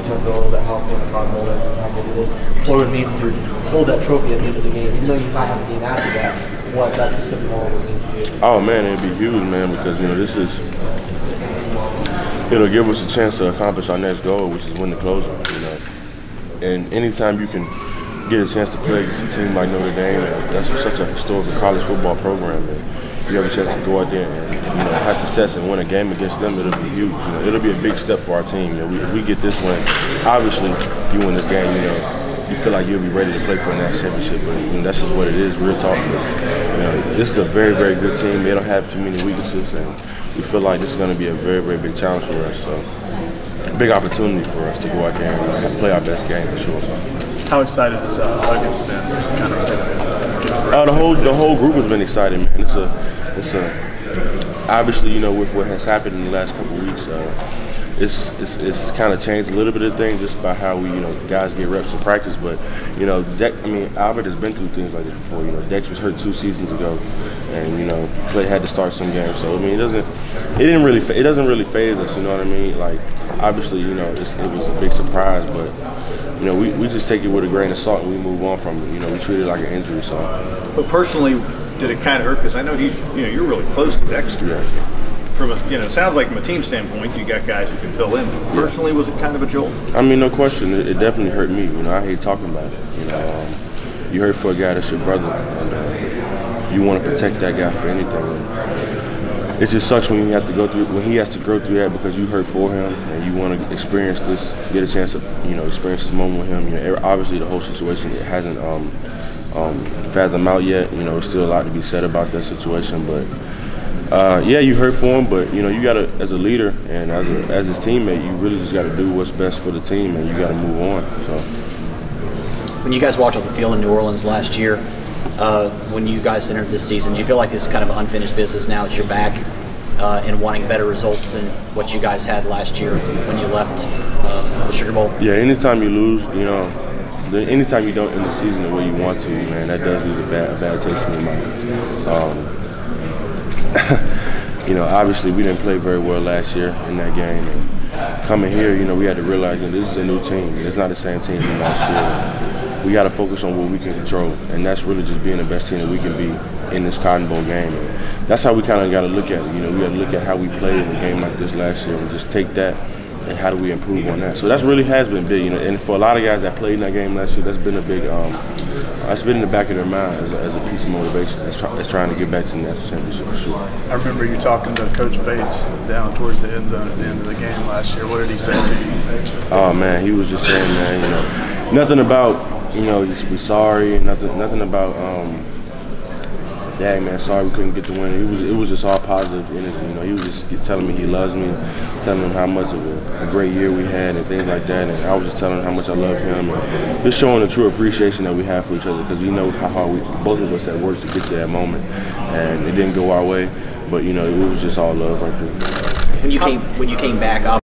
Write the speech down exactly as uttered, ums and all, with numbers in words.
ten goal that helped win the Cotton Bowl as how big it is. What would it mean to hold that trophy at the end of the game, even though you might have a game after that? What that specific moment would mean to you? Oh man, it'd be huge, man, because you know this is it'll give us a chance to accomplish our next goal, which is win the closer. You know, and anytime you can get a chance to play against a team like Notre Dame, and that's such a historical college football program, and you have a chance to go out there and you know have success and win a game against them, it'll be huge. You know, it'll be a big step for our team. You know, we, if we get this win, obviously, if you win this game, you know. You feel like you'll be ready to play for a national championship, but you know, that's just what it is. Real talk. You know, this is a very, very good team. They don't have too many weaknesses, and we feel like this is going to be a very, very big challenge for us. So, a big opportunity for us to go out there and play our best game for sure. How excited has uh, Huggins been? Kind of, uh, the whole the whole group has been excited, man. It's a it's a obviously you know with what has happened in the last couple of weeks. Uh, It's, it's, it's kind of changed a little bit of things just by how we, you know, guys get reps in practice. But, you know, Dex, I mean, Albert has been through things like this before. You know, Dex was hurt two seasons ago, and you know, play had to start some games. So I mean, it doesn't, it didn't really, it doesn't really faze us. You know what I mean? Like, obviously, you know, it's, it was a big surprise, but you know, we, we just take it with a grain of salt and we move on from it. You know, we treat it like an injury. So. But personally, did it kind of hurt? Because I know he's, you know, you're really close to Dexter. Yeah. From a, you know, it sounds like from a team standpoint, you got guys who can fill in. Personally, was it kind of a jolt? I mean, no question. It, it definitely hurt me. You know, I hate talking about it. You know, um, you hurt for a guy that's your brother, and uh, you want to protect that guy for anything. And it just sucks when you have to go through when he has to go through that because you hurt for him, and you want to experience this, get a chance to, you know, experience this moment with him. You know, obviously the whole situation it hasn't um, um, fathomed out yet. You know, there's still a lot to be said about that situation, but. Uh, yeah, you hurt for him, but you know you gotta, as a leader and as a, as his teammate, you really just gotta do what's best for the team, and you gotta move on. So. When you guys walked off the field in New Orleans last year, uh, when you guys entered this season, do you feel like this is kind of unfinished business now that you're back uh, and wanting better results than what you guys had last year when you left uh, the Sugar Bowl? Yeah, anytime you lose, you know, the, anytime you don't end the season the way you want to, man, that does leave a bad, a bad taste in your mouth. Um, you know, obviously we didn't play very well last year in that game. And coming here, you know, we had to realize that this is a new team. It's not the same team as last year. We got to focus on what we can control, and that's really just being the best team that we can be in this Cotton Bowl game. And that's how we kind of got to look at it. You know, we got to look at how we played in a game like this last year and just take that and how do we improve on that. So that's really has been big, you know. And for a lot of guys that played in that game last year, that's been a big. Um, That's been in the back of their mind as a, as a piece of motivation. It's, try, it's trying to get back to the national championship for sure. I remember you talking to Coach Bates down towards the end zone at the end of the game last year. What did he say to you? Oh man, he was just saying, man, you know, nothing about, you know, just be sorry, nothing, nothing about, um, dang man, sorry we couldn't get the win. It was, it was just all positive energy. You know, he was just he's telling me he loves me, telling him how much of a, a great year we had and things like that. And I was just telling him how much I love him and just showing the true appreciation that we have for each other because we know how hard we, both of us had worked to get to that moment, and it didn't go our way. But you know, it was just all love right there. When you came, when you came back,